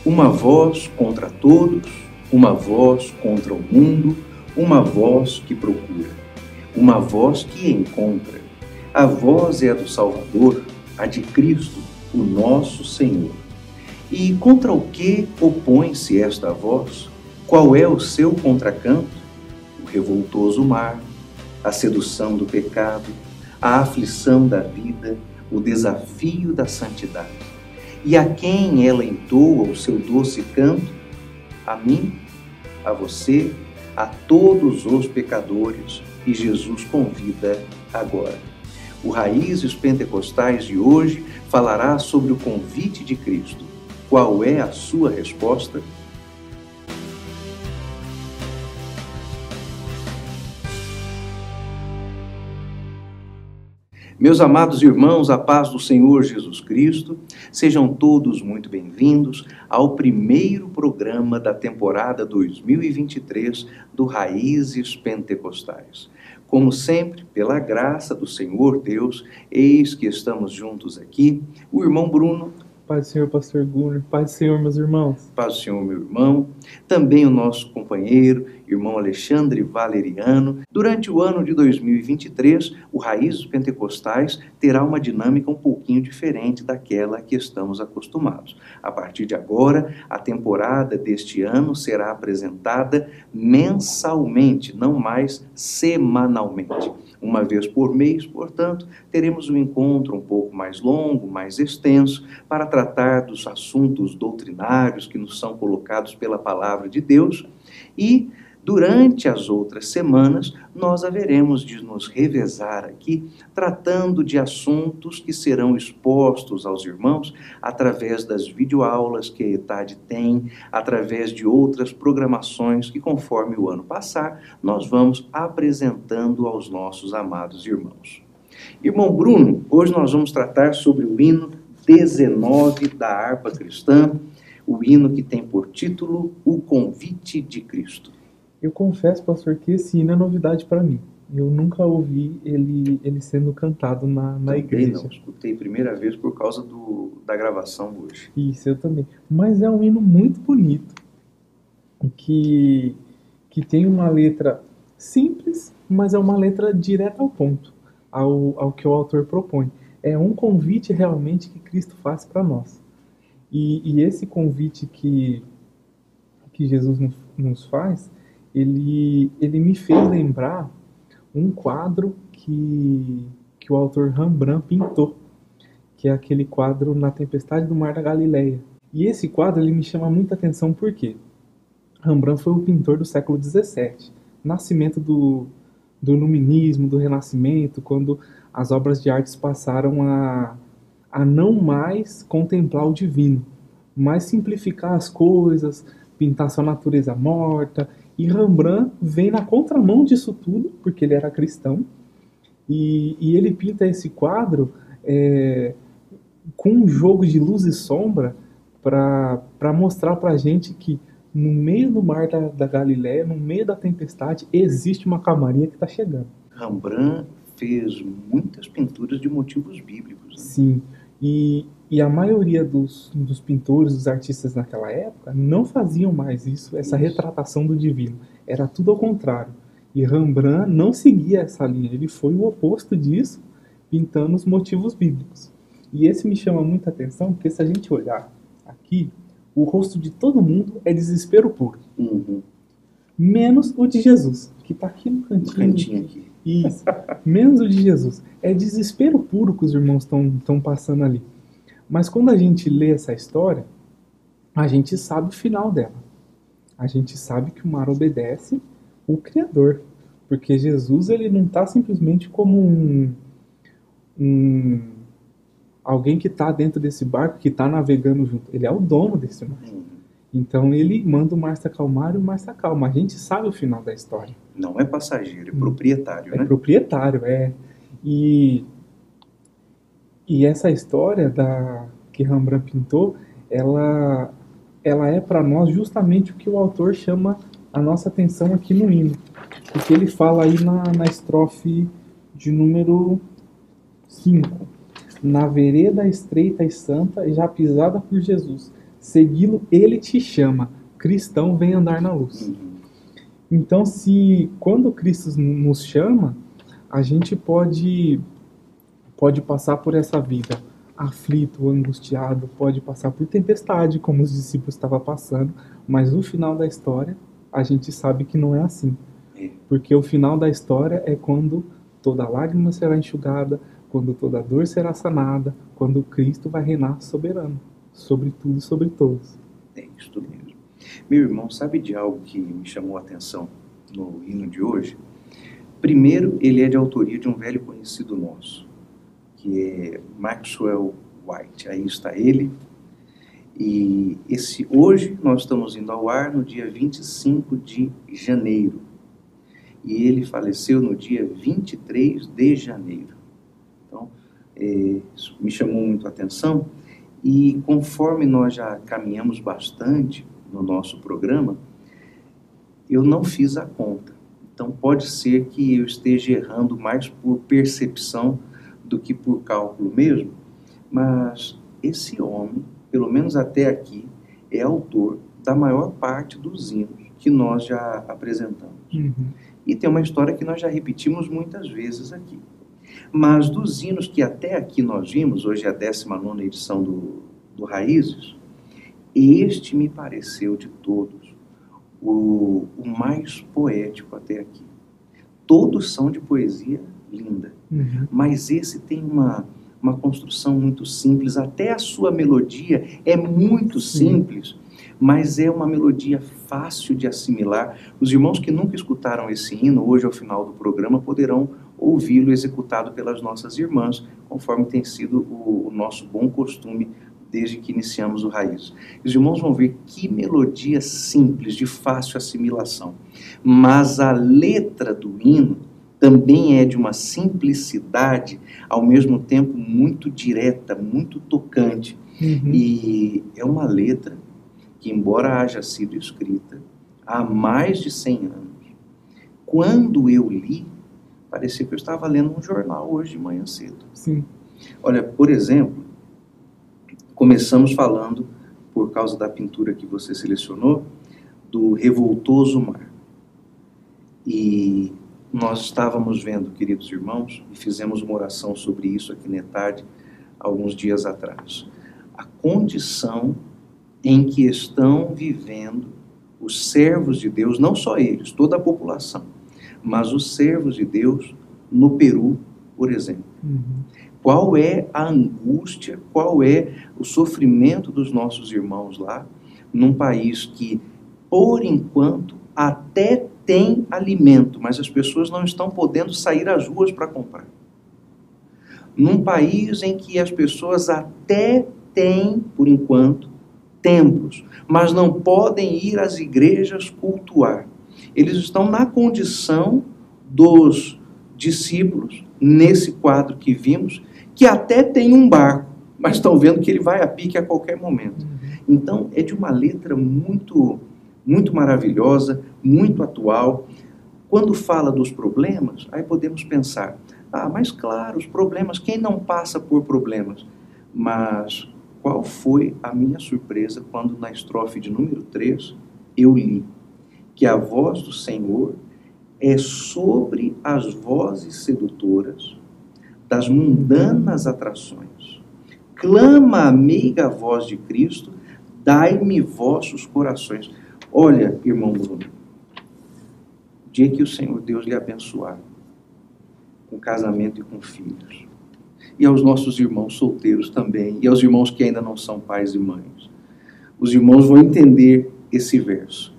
Uma voz contra todos, uma voz contra o mundo, uma voz que procura, uma voz que encontra. A voz é a do Salvador, a de Cristo, o nosso Senhor. E contra o que opõe-se esta voz? Qual é o seu contracanto? O revoltoso mar, a sedução do pecado, a aflição da vida, o desafio da santidade. E a quem ela entoa o seu doce canto? A mim, a você, a todos os pecadores, e Jesus convida agora. O Raízes Pentecostais de hoje falará sobre o convite de Cristo. Qual é a sua resposta? Meus amados irmãos, a paz do Senhor Jesus Cristo, sejam todos muito bem-vindos ao primeiro programa da temporada 2023 do Raízes Pentecostais. Como sempre, pela graça do Senhor Deus, eis que estamos juntos aqui, o irmão Bruno. Paz do Senhor, pastor Gunnar. Paz do Senhor, meus irmãos. Paz do Senhor, meu irmão. Também o nosso companheiro, irmão Alexandre Valeriano. Durante o ano de 2023, o Raízes Pentecostais terá uma dinâmica um pouquinho diferente daquela que estamos acostumados. A partir de agora, a temporada deste ano será apresentada mensalmente, não mais semanalmente. Uma vez por mês, portanto, teremos um encontro um pouco mais longo, mais extenso, para tratar dos assuntos doutrinários que nos são colocados pela palavra de Deus. E, durante as outras semanas, nós haveremos de nos revezar aqui, tratando de assuntos que serão expostos aos irmãos através das videoaulas que a ETAD tem, através de outras programações que, conforme o ano passar, nós vamos apresentando aos nossos amados irmãos. Irmão Bruno, hoje nós vamos tratar sobre o hino 19 da harpa cristã, o hino que tem por título O Convite de Cristo. Eu confesso, pastor, que esse hino é novidade para mim. Eu nunca ouvi ele sendo cantado na igreja. Não, escutei primeira vez por causa da gravação hoje. Isso, eu também. Mas é um hino muito bonito, que tem uma letra simples, mas é uma letra direta ao ponto, ao que o autor propõe. É um convite realmente que Cristo faz para nós. E esse convite que Jesus nos faz, ele me fez lembrar um quadro que o autor Rembrandt pintou, que é aquele quadro Na Tempestade do Mar da Galileia. E esse quadro ele me chama muita atenção porque Rembrandt foi o pintor do século XVII, nascimento do iluminismo, do renascimento, quando as obras de artes passaram a não mais contemplar o divino, mas simplificar as coisas, pintar sua natureza morta. E Rembrandt vem na contramão disso tudo, porque ele era cristão, e ele pinta esse quadro com um jogo de luz e sombra para mostrar para a gente que no meio do mar da Galileia, no meio da tempestade, existe uma calmaria que está chegando. Rembrandt fez muitas pinturas de motivos bíblicos. Né? Sim, e a maioria dos pintores, dos artistas naquela época, não faziam mais essa retratação do divino. Era tudo ao contrário. E Rembrandt não seguia essa linha, ele foi o oposto disso, pintando os motivos bíblicos. E esse me chama muita atenção, porque se a gente olhar aqui, o rosto de todo mundo é desespero puro. Uhum. Menos o de Jesus, que está aqui no cantinho. Aqui. Isso, menos o de Jesus. É desespero puro que os irmãos estão passando ali. Mas quando a gente lê essa história, a gente sabe o final dela. A gente sabe que o mar obedece o Criador. Porque Jesus ele não está simplesmente como alguém que está dentro desse barco, que está navegando junto. Ele é o dono desse mar. Então ele manda o mar se acalmar e o mar se acalma. A gente sabe o final da história. Não é passageiro, é proprietário, né? É proprietário, E essa história que Rembrandt pintou, ela é para nós justamente o que o autor chama a nossa atenção aqui no hino. Porque ele fala aí na estrofe de número 5. Na vereda estreita e santa, já pisada por Jesus, segui-lo, ele te chama. Cristão, vem andar na luz. Então, quando Cristo nos chama, a gente pode passar por essa vida aflito, angustiado, pode passar por tempestade, como os discípulos estavam passando, mas no final da história, a gente sabe que não é assim. Porque o final da história é quando toda lágrima será enxugada, quando toda dor será sanada, quando Cristo vai reinar soberano, sobre tudo e sobre todos. É isso mesmo. Meu irmão, sabe de algo que me chamou a atenção no hino de hoje? Primeiro, ele é de autoria de um velho conhecido nosso, que é Maxwell White. Aí está ele. E hoje nós estamos indo ao ar no dia 25 de janeiro. E ele faleceu no dia 23 de janeiro. Então, isso me chamou muito a atenção. E conforme nós já caminhamos bastante no nosso programa, eu não fiz a conta. Então, pode ser que eu esteja errando mais por percepção do que por cálculo mesmo, mas esse homem, pelo menos até aqui, é autor da maior parte dos hinos que nós já apresentamos. E tem uma história que nós já repetimos muitas vezes aqui. Mas dos hinos que até aqui nós vimos, hoje é a 19ª edição do Raízes, este me pareceu de todos o mais poético até aqui. Todos são de poesia linda, mas esse tem uma construção muito simples, até a sua melodia é muito simples, mas é uma melodia fácil de assimilar. Os irmãos que nunca escutaram esse hino, hoje ao final do programa, poderão ouvi-lo executado pelas nossas irmãs, conforme tem sido o nosso bom costume desde que iniciamos o Raiz. Os irmãos vão ver que melodia simples, de fácil assimilação. Mas a letra do hino também é de uma simplicidade, ao mesmo tempo muito direta, muito tocante. E é uma letra que, embora haja sido escrita há mais de 100 anos, quando eu li, parecia que eu estava lendo um jornal hoje de manhã cedo. Olha, por exemplo, começamos falando, por causa da pintura que você selecionou, do revoltoso mar. E nós estávamos vendo, queridos irmãos, e fizemos uma oração sobre isso aqui na ETAD, alguns dias atrás. A condição em que estão vivendo os servos de Deus, não só eles, toda a população, mas os servos de Deus no Peru, por exemplo. Qual é a angústia, qual é o sofrimento dos nossos irmãos lá, num país que, por enquanto, até tem alimento, mas as pessoas não estão podendo sair às ruas para comprar. Num país em que as pessoas até têm, por enquanto, templos, mas não podem ir às igrejas cultuar. Eles estão na condição dos discípulos, nesse quadro que vimos, que até tem um barco, mas estão vendo que ele vai a pique a qualquer momento. Então, é de uma letra muito, muito maravilhosa, muito atual. Quando fala dos problemas, aí podemos pensar, mas claro, os problemas, quem não passa por problemas? Mas qual foi a minha surpresa quando na estrofe de número 3 eu li que a voz do Senhor é sobre as vozes sedutoras das mundanas atrações. Clama a meiga voz de Cristo, dai-me vossos corações. Olha, irmão Bruno, o dia que o Senhor Deus lhe abençoar com casamento e com filhos, e aos nossos irmãos solteiros também, e aos irmãos que ainda não são pais e mães, os irmãos vão entender esse verso.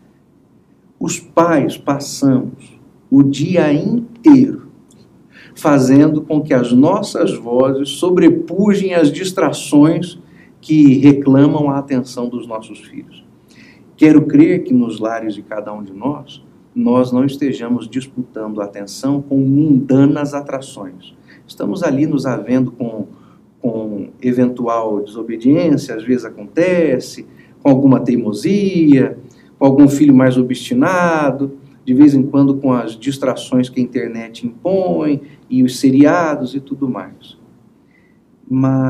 Os pais passamos o dia inteiro fazendo com que as nossas vozes sobrepujem as distrações que reclamam a atenção dos nossos filhos. Quero crer que nos lares de cada um de nós não estejamos disputando a atenção com mundanas atrações. Estamos ali nos havendo com eventual desobediência, às vezes acontece, com alguma teimosia, com algum filho mais obstinado, de vez em quando com as distrações que a internet impõe, e os seriados e tudo mais. Mas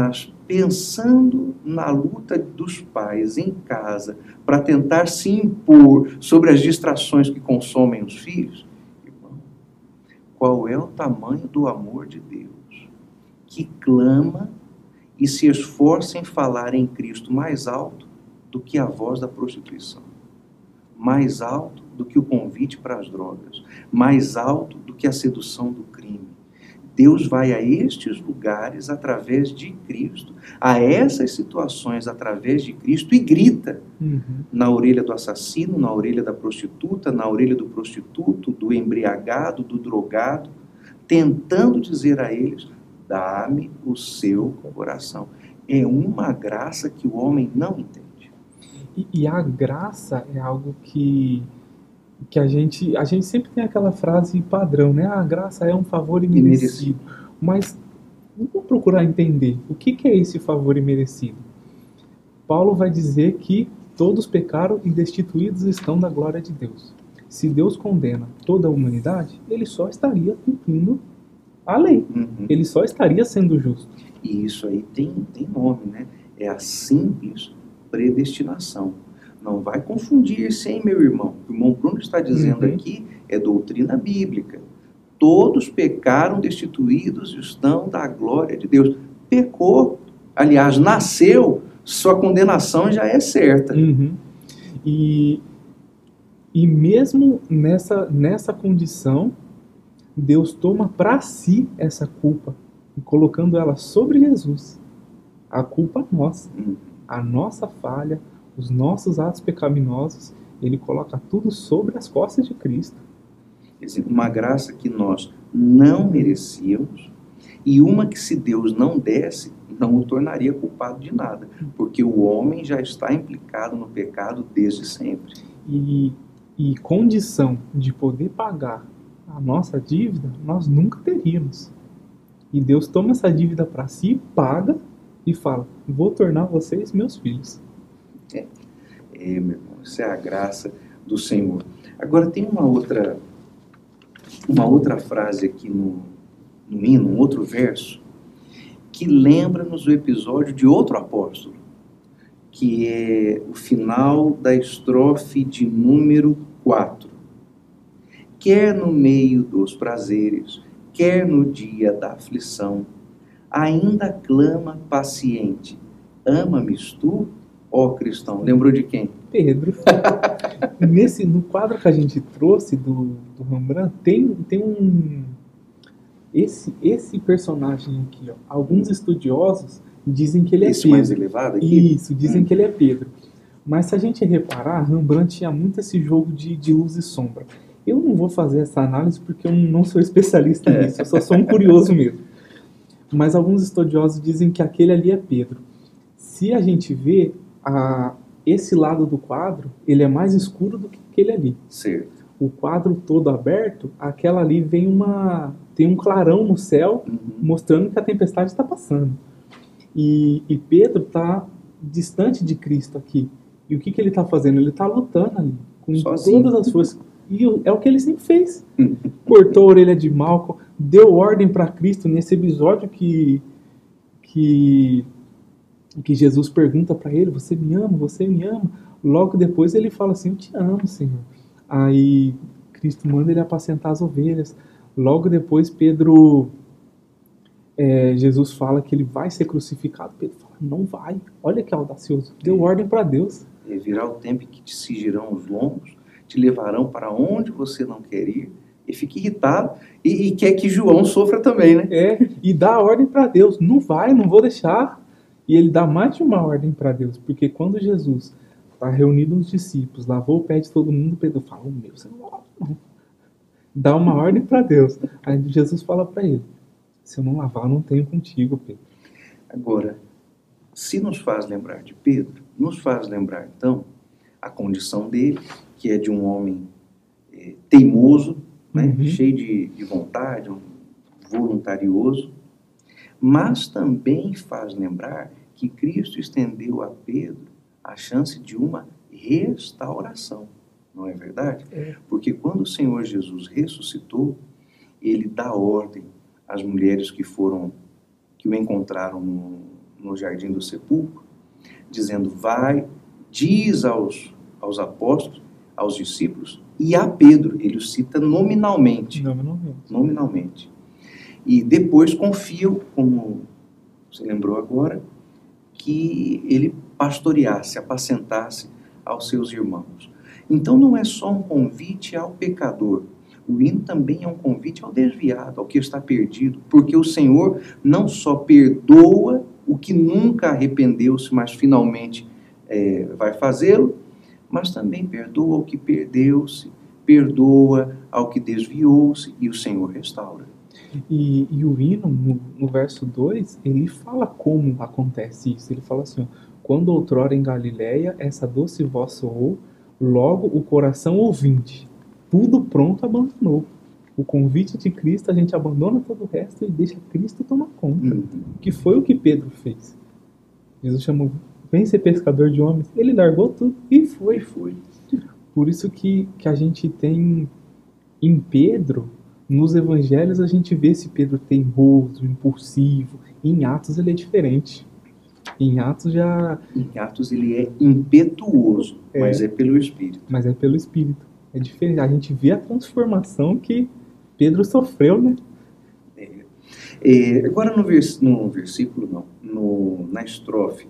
pensando na luta dos pais em casa para tentar se impor sobre as distrações que consomem os filhos, irmão, qual é o tamanho do amor de Deus que clama e se esforça em falar em Cristo mais alto do que a voz da prostituição, mais alto do que o convite para as drogas, mais alto do que a sedução do crime. Deus vai a estes lugares através de Cristo, a essas situações através de Cristo e grita na orelha do assassino, na orelha da prostituta, na orelha do prostituto, do embriagado, do drogado, tentando dizer a eles: dá-me o seu coração. É uma graça que o homem não entende. E a graça é algo que a gente sempre tem aquela frase padrão, né? A graça é um favor imerecido. Mas vamos procurar entender o que é esse favor imerecido. Paulo vai dizer que todos pecaram e destituídos estão da glória de Deus. Se Deus condena toda a humanidade, ele só estaria cumprindo a lei. Ele só estaria sendo justo. E isso aí tem nome, né? É a simples predestinação. Não vai confundir isso, hein, meu irmão? O irmão Bruno está dizendo aqui é doutrina bíblica. Todos pecaram, destituídos estão da glória de Deus. Pecou, aliás, nasceu, sua condenação já é certa. E mesmo nessa condição, Deus toma para si essa culpa, colocando ela sobre Jesus. A culpa nossa, a nossa falha, os nossos atos pecaminosos, ele coloca tudo sobre as costas de Cristo. Uma graça que nós não merecíamos e uma que, se Deus não desse, não o tornaria culpado de nada, porque o homem já está implicado no pecado desde sempre. E condição de poder pagar a nossa dívida, nós nunca teríamos. E Deus toma essa dívida para si, paga e fala: vou tornar vocês meus filhos. Meu irmão, isso é a graça do Senhor. Agora tem uma outra frase aqui no hino, um outro verso, que lembra-nos o episódio de outro apóstolo, que é o final da estrofe de número 4. Quer no meio dos prazeres, quer no dia da aflição, ainda clama paciente: ama-me tu, ó cristão. Lembrou de quem? Pedro. No quadro que a gente trouxe do Rembrandt, tem um... Esse personagem aqui, ó, alguns estudiosos dizem que ele é Pedro. Mais elevado aqui? Isso, dizem que ele é Pedro. Mas se a gente reparar, Rembrandt tinha muito esse jogo de luz e sombra. Eu não vou fazer essa análise porque eu não sou especialista nisso, eu só sou um curioso mesmo. Mas alguns estudiosos dizem que aquele ali é Pedro. Se a gente vê, esse lado do quadro, ele é mais escuro do que aquele ali. Certo. O quadro todo aberto, aquela ali tem um clarão no céu, mostrando que a tempestade está passando. E Pedro está distante de Cristo aqui. E o que ele está fazendo? Ele está lutando ali, com sozinho. Todas as forças. E é o que ele sempre fez. Cortou a orelha de Malcolm, deu ordem para Cristo nesse episódio que Jesus pergunta para ele: você me ama? Você me ama? Logo depois ele fala assim: eu te amo, Senhor. Aí Cristo manda ele apacentar as ovelhas. Logo depois Jesus fala que ele vai ser crucificado. Pedro fala: não vai. Olha que audacioso. Deu ordem para Deus. E virá o tempo em que te cingirão os lombos, te levarão para onde você não quer ir, e fica irritado e quer que João sofra também, né? E dá a ordem para Deus: não vai, não vou deixar. E ele dá mais de uma ordem para Deus, porque quando Jesus está reunido os discípulos, lavou o pé de todo mundo, Pedro fala: meu, você não lava, não. Dá uma ordem para Deus. Aí Jesus fala para ele: se eu não lavar, eu não tenho contigo, Pedro. Agora, se nos faz lembrar de Pedro, nos faz lembrar, então, a condição dele, que é de um homem teimoso, né? Cheio de vontade, voluntarioso, mas também faz lembrar que Cristo estendeu a Pedro a chance de uma restauração, não é verdade? Porque quando o Senhor Jesus ressuscitou, ele dá ordem às mulheres que o encontraram no no jardim do sepulcro, dizendo, vai, diz aos apóstolos, aos discípulos, e a Pedro, ele o cita nominalmente. Nominalmente. E depois confiam, como você lembrou agora, que ele pastoreasse, apacentasse aos seus irmãos. Então não é só um convite ao pecador, o hino também é um convite ao desviado, ao que está perdido, porque o Senhor não só perdoa o que nunca arrependeu-se, mas finalmente vai fazê-lo, mas também perdoa o que perdeu-se, perdoa ao que desviou-se, e o Senhor restaura. E o hino, no verso 2, ele fala como acontece isso. Ele fala assim, ó, quando outrora em Galileia essa doce voz soou, logo o coração ouvinte, tudo pronto abandonou. O convite de Cristo, a gente abandona todo o resto e deixa Cristo tomar conta. Que foi o que Pedro fez. Jesus chamou, vem ser pescador de homens. Ele largou tudo e foi. Por isso que a gente tem em Pedro, nos evangelhos, a gente vê esse Pedro teimoso, impulsivo. Em Atos ele é diferente. Em Atos ele é impetuoso, mas é pelo Espírito. É diferente. A gente vê a transformação que Pedro sofreu, né? Agora no versículo, na estrofe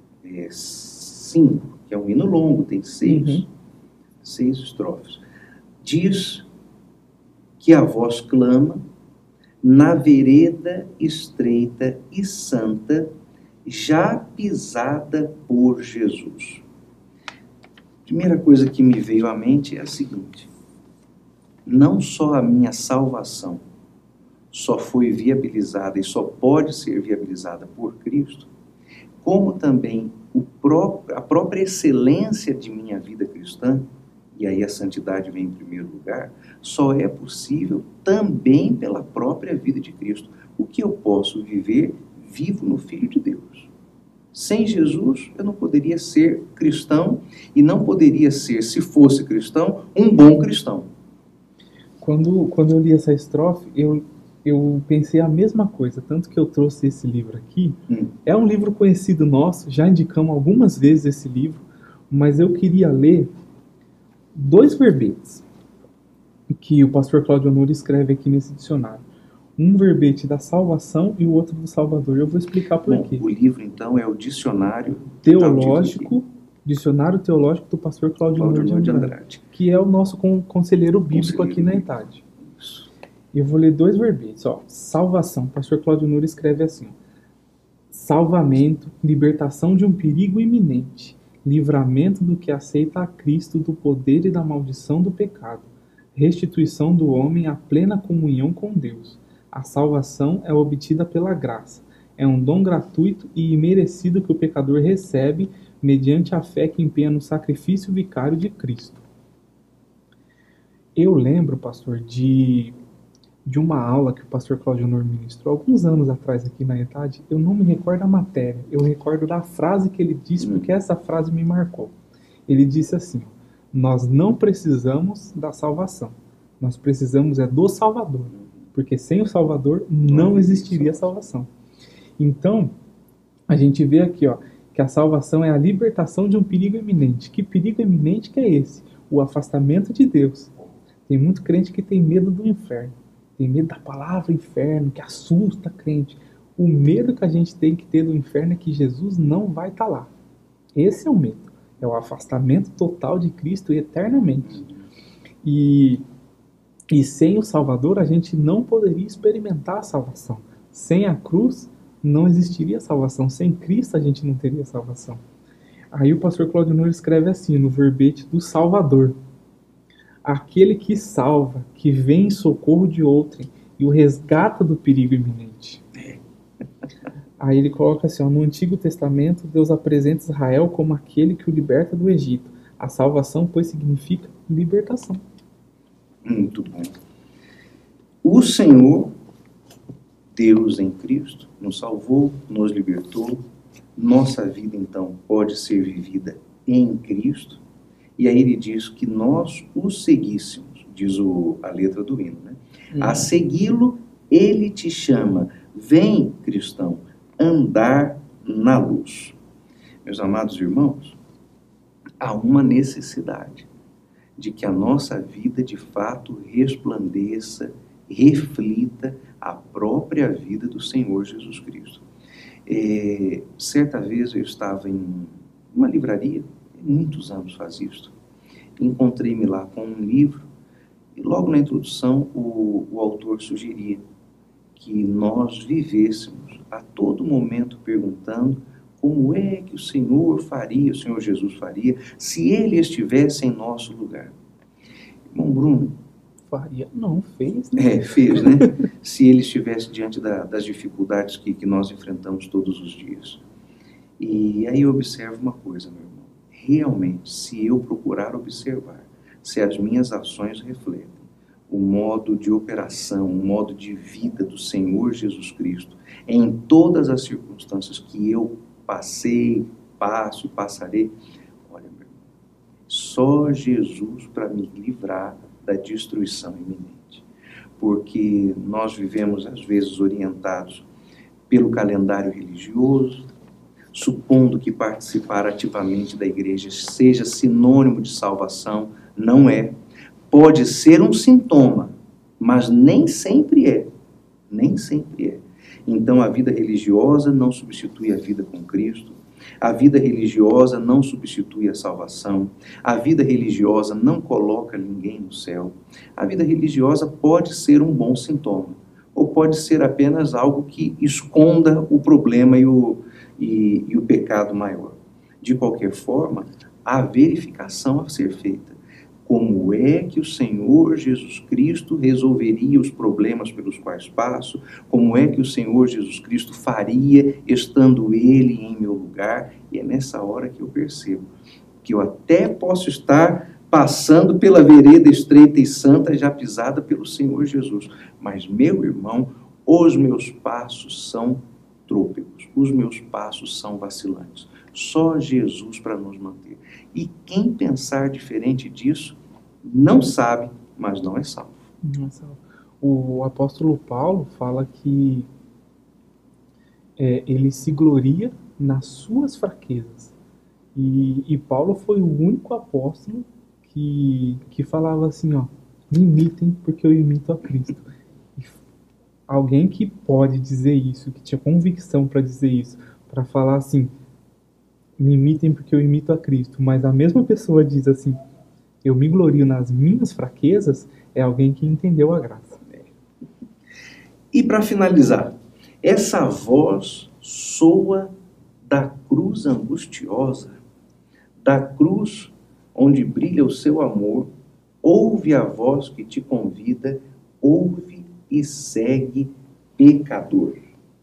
5, que é um hino longo, tem 6 estrofes, diz que a voz clama na vereda estreita e santa, já pisada por Jesus. A primeira coisa que me veio à mente é a seguinte: não só a minha salvação só foi viabilizada e só pode ser viabilizada por Cristo, como também a própria excelência de minha vida cristã, e aí a santidade vem em primeiro lugar, só é possível também pela própria vida de Cristo. O que eu posso viver, vivo no Filho de Deus. Sem Jesus, eu não poderia ser cristão e não poderia ser, se fosse cristão, um bom cristão. Quando eu li essa estrofe, eu pensei a mesma coisa, tanto que eu trouxe esse livro aqui. É um livro conhecido nosso, já indicamos algumas vezes esse livro, mas eu queria ler 2 verbetes que o pastor Cláudio Honor escreve aqui nesse dicionário. Um verbete da salvação e o outro do Salvador. Eu vou explicar por quê. O livro, então, é o Dicionário Teológico, Dicionário Teológico do pastor Cláudio Honor de Andrade, que é o nosso conselheiro bíblico aqui na ETAD. Eu vou ler 2 verbetes. Salvação. O pastor Cláudio Honor escreve assim: salvamento, libertação de um perigo iminente, livramento do que aceita a Cristo do poder e da maldição do pecado, restituição do homem à plena comunhão com Deus. A salvação é obtida pela graça. É um dom gratuito e imerecido que o pecador recebe mediante a fé que empenha no sacrifício vicário de Cristo. Eu lembro, pastor, de uma aula que o pastor Cláudio Honor ministrou alguns anos atrás aqui na ETAD. Eu não me recordo da matéria, eu recordo da frase que ele disse, porque essa frase me marcou. Ele disse assim: nós não precisamos da salvação, nós precisamos do Salvador, porque sem o Salvador não existiria salvação. Então, a gente vê aqui, que a salvação é a libertação de um perigo iminente. Que perigo iminente que é esse? O afastamento de Deus. Tem muito crente que tem medo do inferno, tem medo da palavra inferno, que assusta a crente. O medo que a gente tem que ter do inferno é que Jesus não vai estar lá. Esse é o medo. É o afastamento total de Cristo eternamente. E sem o Salvador, a gente não poderia experimentar a salvação. Sem a cruz, não existiria salvação. Sem Cristo, a gente não teria salvação. Aí o pastor Cláudio Honor escreve assim, no verbete do Salvador: aquele que salva, que vem em socorro de outrem e o resgata do perigo iminente. Aí ele coloca assim, no Antigo Testamento, Deus apresenta Israel como aquele que o liberta do Egito. A salvação, pois, significa libertação. Muito bom. O Senhor, Deus em Cristo, nos salvou, nos libertou. Nossa vida, então, pode ser vivida em Cristo. E aí ele diz que nós o seguíssemos, diz a letra do hino, né? A segui-lo, ele te chama. Vem, cristão, andar na luz. Meus amados irmãos, há uma necessidade de que a nossa vida de fato resplandeça, reflita a própria vida do Senhor Jesus Cristo. Certa vez eu estava em uma livraria, muitos anos faz isso, encontrei-me lá com um livro e logo na introdução o autor sugeria que nós vivêssemos a todo momento perguntando como é que o Senhor Jesus faria, se Ele estivesse em nosso lugar. Irmão Bruno, faria? Não, fez, né? Fez, né? Se Ele estivesse diante das dificuldades que nós enfrentamos todos os dias. E aí eu observo uma coisa, meu irmão. Realmente, se eu procurar observar, se as minhas ações refletem o modo de operação, o modo de vida do Senhor Jesus Cristo, em todas as circunstâncias que eu passei, passo e passarei, olha, meu irmão, só Jesus para me livrar da destruição iminente. Porque nós vivemos, às vezes, orientados pelo calendário religioso, supondo que participar ativamente da igreja seja sinônimo de salvação. Não é. Pode ser um sintoma, mas nem sempre é. Nem sempre é. Então a vida religiosa não substitui a vida com Cristo. A vida religiosa não substitui a salvação. A vida religiosa não coloca ninguém no céu. A vida religiosa pode ser um bom sintoma, ou pode ser apenas algo que esconda o problema e o pecado maior. De qualquer forma, há verificação a ser feita. Como é que o Senhor Jesus Cristo resolveria os problemas pelos quais passo? Como é que o Senhor Jesus Cristo faria estando Ele em meu lugar? E é nessa hora que eu percebo que eu até posso estar passando pela vereda estreita e santa já pisada pelo Senhor Jesus. Mas, meu irmão, os meus passos são trôpegos, os meus passos são vacilantes. Só Jesus para nos manter. E quem pensar diferente disso, não sabe, mas não é salvo. Não é salvo. O apóstolo Paulo fala que ele se gloria nas suas fraquezas. E Paulo foi o único apóstolo que falava assim, ó, me imitem porque eu imito a Cristo. E alguém que pode dizer isso, que tinha convicção para dizer isso, para falar assim, me imitem porque eu imito a Cristo, mas a mesma pessoa diz assim, eu me glorio nas minhas fraquezas, é alguém que entendeu a graça. E para finalizar, essa voz soa da cruz angustiosa, da cruz onde brilha o seu amor, ouve a voz que te convida, ouve e segue, pecador.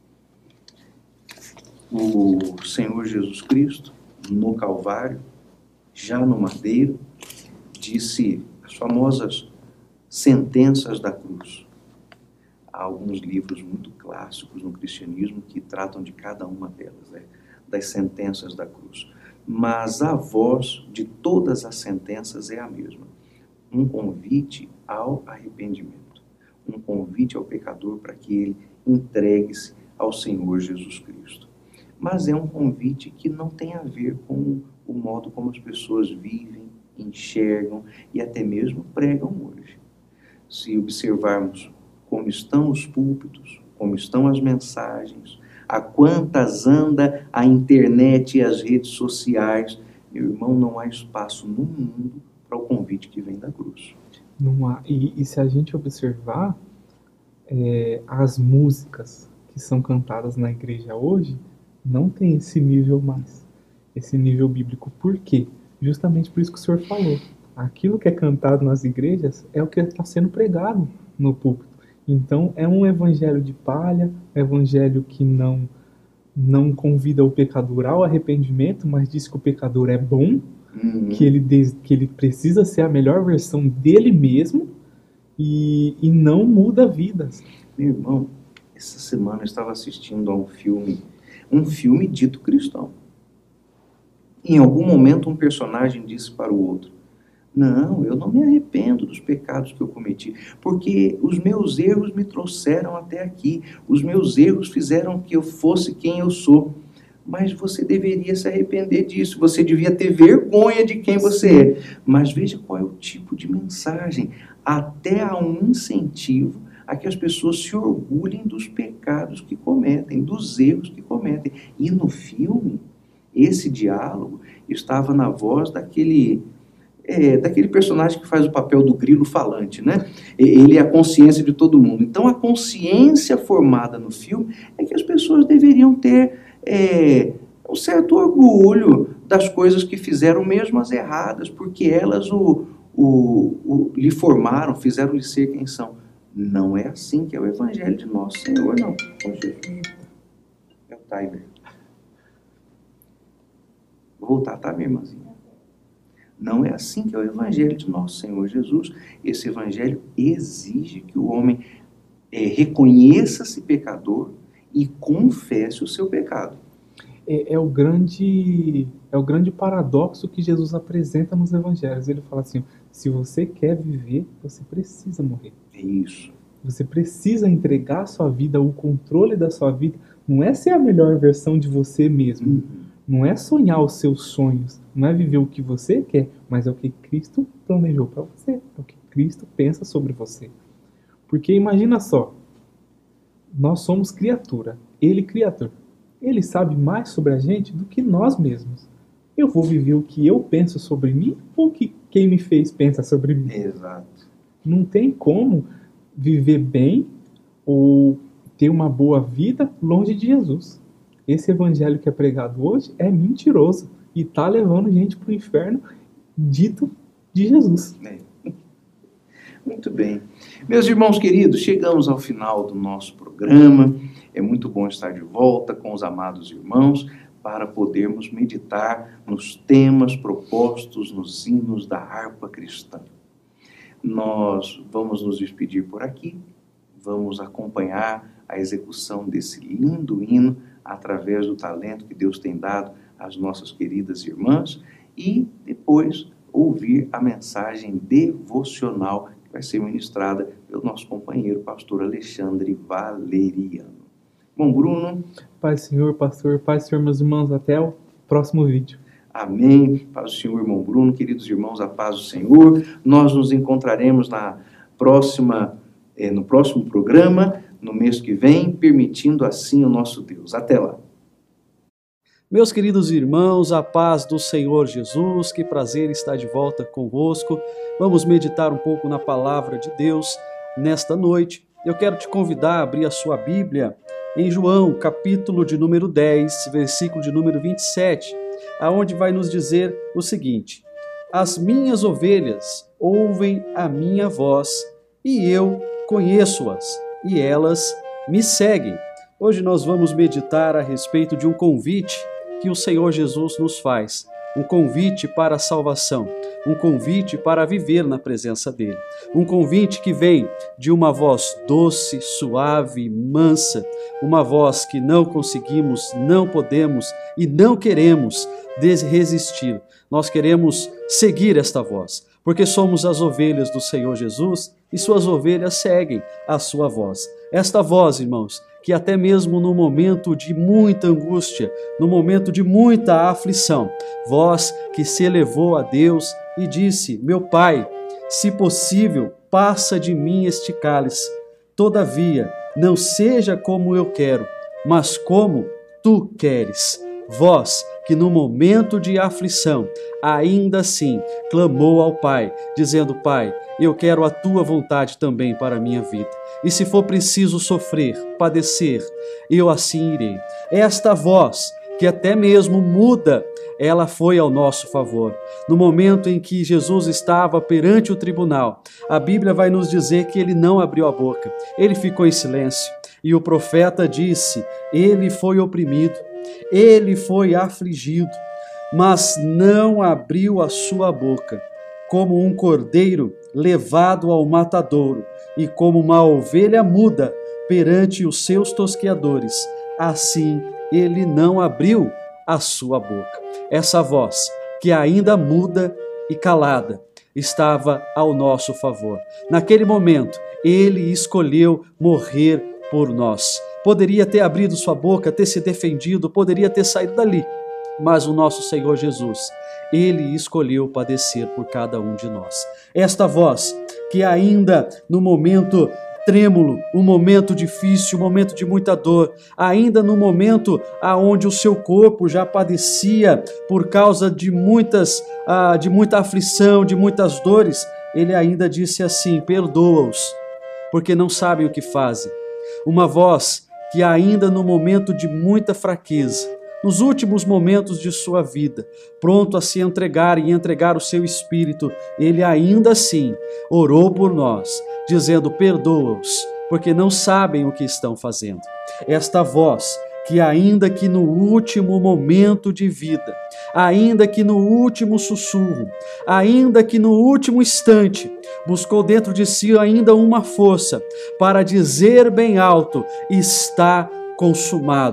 O Senhor Jesus Cristo, no Calvário, já no madeiro, disse as famosas sentenças da cruz. Há alguns livros muito clássicos no cristianismo que tratam de cada uma delas, né? Das sentenças da cruz. Mas a voz de todas as sentenças é a mesma. Um convite ao arrependimento. Um convite ao pecador para que ele entregue-se ao Senhor Jesus Cristo. Mas é um convite que não tem a ver com o modo como as pessoas vivem, enxergam e até mesmo pregam hoje. Se observarmos como estão os púlpitos, como estão as mensagens, a quantas anda a internet e as redes sociais, meu irmão, não há espaço no mundo para o convite que vem da cruz. Não há. E se a gente observar, as músicas que são cantadas na igreja hoje não tem esse nível mais, esse nível bíblico. Por quê? Justamente por isso que o senhor falou. Aquilo que é cantado nas igrejas é o que está sendo pregado no púlpito. Então, é um evangelho de palha, um evangelho que não convida o pecador ao arrependimento, mas diz que o pecador é bom, que ele precisa ser a melhor versão dele mesmo e não muda vidas. Meu irmão, essa semana eu estava assistindo a um filme dito cristão. Em algum momento um personagem disse para o outro, não, eu não me arrependo dos pecados que eu cometi, porque os meus erros me trouxeram até aqui, os meus erros fizeram que eu fosse quem eu sou, mas você deveria se arrepender disso, você devia ter vergonha de quem você é. Mas veja qual é o tipo de mensagem. Até há um incentivo a que as pessoas se orgulhem dos pecados que cometem, dos erros que cometem. E no filme, esse diálogo estava na voz daquele personagem que faz o papel do grilo falante, né? Ele é a consciência de todo mundo. Então, a consciência formada no filme é que as pessoas deveriam ter um certo orgulho das coisas que fizeram, mesmo as erradas, porque elas lhe formaram, fizeram-lhe ser quem são. Não é assim que é o Evangelho de Nosso Senhor, não. É o timer. Vou voltar, tá, minha irmãzinha? Não é assim que é o Evangelho de Nosso Senhor Jesus. Esse Evangelho exige que o homem reconheça-se pecador e confesse o seu pecado. É o grande paradoxo que Jesus apresenta nos Evangelhos. Ele fala assim, se você quer viver, você precisa morrer. É isso. Você precisa entregar a sua vida, o controle da sua vida. Não é ser a melhor versão de você mesmo. Não é sonhar os seus sonhos, não é viver o que você quer, mas é o que Cristo planejou para você, é o que Cristo pensa sobre você. Porque imagina só, nós somos criatura, Ele criador. Ele sabe mais sobre a gente do que nós mesmos. Eu vou viver o que eu penso sobre mim ou o que quem me fez pensa sobre mim? Exato. Não tem como viver bem ou ter uma boa vida longe de Jesus. Esse evangelho que é pregado hoje é mentiroso e está levando gente para o inferno dito de Jesus. Muito bem. Meus irmãos queridos, chegamos ao final do nosso programa. É muito bom estar de volta com os amados irmãos para podermos meditar nos temas propostos nos hinos da harpa cristã. Nós vamos nos despedir por aqui, vamos acompanhar a execução desse lindo hino através do talento que Deus tem dado às nossas queridas irmãs e depois ouvir a mensagem devocional que vai ser ministrada pelo nosso companheiro, pastor Alexandre Valeriano. Bom, Bruno. Paz, Senhor, pastor. Paz, Senhor, meus irmãos. Até o próximo vídeo. Amém. Paz do Senhor, irmão Bruno. Queridos irmãos, a paz do Senhor. Nós nos encontraremos no próximo programa, no mês que vem, permitindo assim o nosso Deus. Até lá. Meus queridos irmãos, a paz do Senhor Jesus, que prazer estar de volta convosco. Vamos meditar um pouco na palavra de Deus nesta noite. Eu quero te convidar a abrir a sua Bíblia em João, capítulo de número 10, versículo de número 27, aonde vai nos dizer o seguinte: as minhas ovelhas ouvem a minha voz e eu conheço-as e elas me seguem. Hoje nós vamos meditar a respeito de um convite que o Senhor Jesus nos faz, um convite para a salvação, um convite para viver na presença dele, um convite que vem de uma voz doce, suave, mansa, uma voz que não conseguimos, não podemos e não queremos resistir. Nós queremos seguir esta voz, porque somos as ovelhas do Senhor Jesus e suas ovelhas seguem a sua voz. Esta voz, irmãos, que até mesmo no momento de muita angústia, no momento de muita aflição, voz que se elevou a Deus e disse: meu Pai, se possível, passa de mim este cálice. Todavia, não seja como eu quero, mas como tu queres. Voz que no momento de aflição, ainda assim, clamou ao Pai, dizendo: Pai, eu quero a tua vontade também para a minha vida. E se for preciso sofrer, padecer, eu assim irei. Esta voz, que até mesmo muda, ela foi ao nosso favor. No momento em que Jesus estava perante o tribunal, a Bíblia vai nos dizer que ele não abriu a boca, ele ficou em silêncio. E o profeta disse: ele foi oprimido, ele foi afligido, mas não abriu a sua boca. Como um cordeiro levado ao matadouro e como uma ovelha muda perante os seus tosqueadores, assim ele não abriu a sua boca. Essa voz, que ainda muda e calada, estava ao nosso favor. Naquele momento, ele escolheu morrer por nós. poderia ter abrido sua boca, ter se defendido, poderia ter saído dali. Mas o nosso Senhor Jesus, Ele escolheu padecer por cada um de nós. Esta voz que ainda no momento trêmulo, um momento difícil, um momento de muita dor, ainda no momento onde o seu corpo já padecia por causa de muita aflição, de muitas dores, Ele ainda disse assim: perdoa-os, porque não sabem o que fazem. Uma voz que ainda no momento de muita fraqueza, nos últimos momentos de sua vida, pronto a se entregar e entregar o seu espírito, Ele ainda assim orou por nós, dizendo: perdoa-os, porque não sabem o que estão fazendo. Esta voz que ainda que no último momento de vida, ainda que no último sussurro, ainda que no último instante, buscou dentro de si ainda uma força para dizer bem alto: está consumado.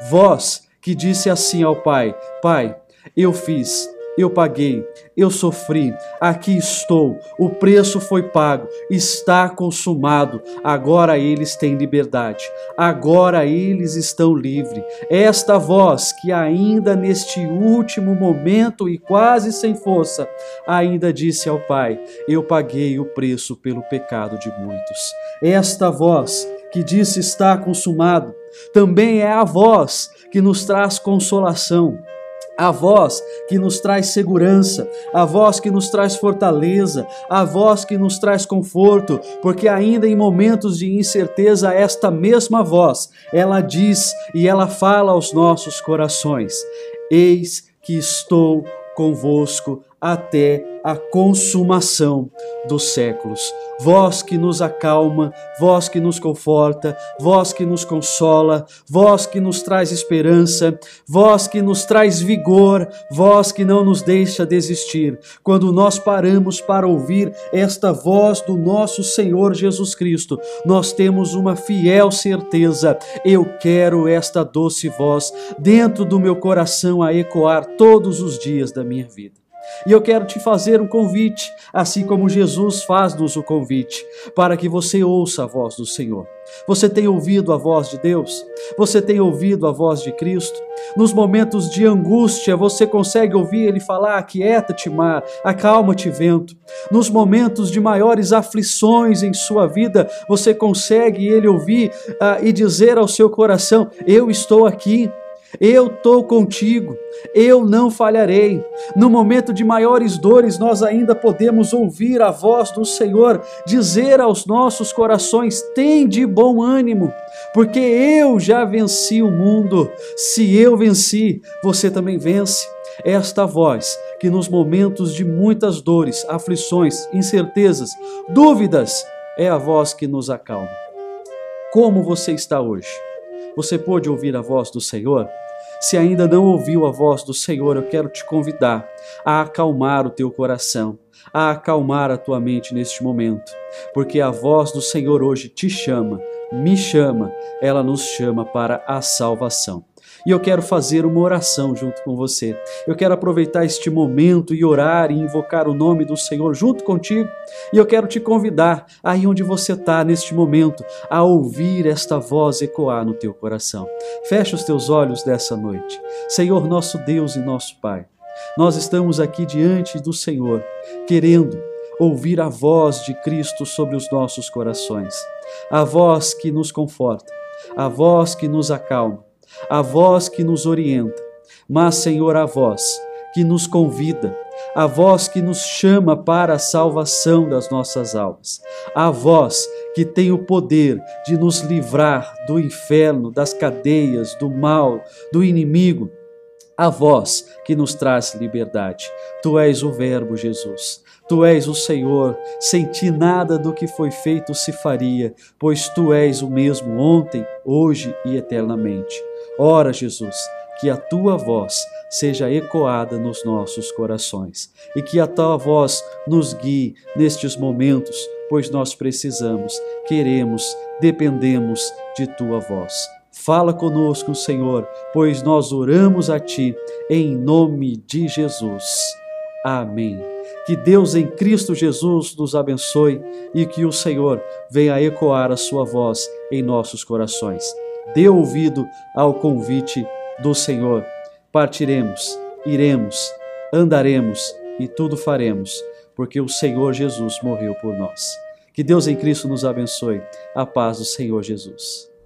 Voz que disse assim ao Pai: Pai, eu fiz, eu paguei, eu sofri, aqui estou, o preço foi pago, está consumado, agora eles têm liberdade, agora eles estão livres. Esta voz que ainda neste último momento e quase sem força, ainda disse ao Pai: eu paguei o preço pelo pecado de muitos. Esta voz que disse está consumado, também é a voz que nos traz consolação, a voz que nos traz segurança, a voz que nos traz fortaleza, a voz que nos traz conforto, porque ainda em momentos de incerteza, esta mesma voz, ela diz e ela fala aos nossos corações: eis que estou convosco até a consumação dos séculos. Voz que nos acalma, voz que nos conforta, voz que nos consola, voz que nos traz esperança, voz que nos traz vigor, voz que não nos deixa desistir. Quando nós paramos para ouvir esta voz do nosso Senhor Jesus Cristo, nós temos uma fiel certeza: eu quero esta doce voz dentro do meu coração a ecoar todos os dias da minha vida. E eu quero te fazer um convite, assim como Jesus faz-nos o convite, para que você ouça a voz do Senhor. Você tem ouvido a voz de Deus? Você tem ouvido a voz de Cristo? Nos momentos de angústia, você consegue ouvir Ele falar: aquieta-te mar, acalma-te vento. Nos momentos de maiores aflições em sua vida, você consegue Ele ouvir e dizer ao seu coração: eu estou aqui. Eu estou contigo, eu não falharei. No momento de maiores dores, nós ainda podemos ouvir a voz do Senhor dizer aos nossos corações: tem de bom ânimo, porque eu já venci o mundo. Se eu venci, você também vence. Esta voz que nos momentos de muitas dores, aflições, incertezas, dúvidas, é a voz que nos acalma. Como você está hoje? Você pôde ouvir a voz do Senhor? Se ainda não ouviu a voz do Senhor, eu quero te convidar a acalmar o teu coração, a acalmar a tua mente neste momento, porque a voz do Senhor hoje te chama, me chama, ela nos chama para a salvação. E eu quero fazer uma oração junto com você. Eu quero aproveitar este momento e orar e invocar o nome do Senhor junto contigo. E eu quero te convidar, aí onde você está neste momento, a ouvir esta voz ecoar no teu coração. Fecha os teus olhos dessa noite. Senhor, nosso Deus e nosso Pai, nós estamos aqui diante do Senhor, querendo ouvir a voz de Cristo sobre os nossos corações. A voz que nos conforta, a voz que nos acalma, a voz que nos orienta, mas, Senhor, a voz que nos convida, a voz que nos chama para a salvação das nossas almas, a voz que tem o poder de nos livrar do inferno, das cadeias, do mal, do inimigo, a voz que nos traz liberdade. Tu és o Verbo, Jesus. Tu és o Senhor, sem ti nada do que foi feito se faria, pois Tu és o mesmo ontem, hoje e eternamente. Ora, Jesus, que a Tua voz seja ecoada nos nossos corações e que a Tua voz nos guie nestes momentos, pois nós precisamos, queremos, dependemos de Tua voz. Fala conosco, Senhor, pois nós oramos a Ti, em nome de Jesus. Amém. Que Deus em Cristo Jesus nos abençoe e que o Senhor venha ecoar a sua voz em nossos corações. Dê ouvido ao convite do Senhor. Partiremos, iremos, andaremos e tudo faremos, porque o Senhor Jesus morreu por nós. Que Deus em Cristo nos abençoe. A paz do Senhor Jesus.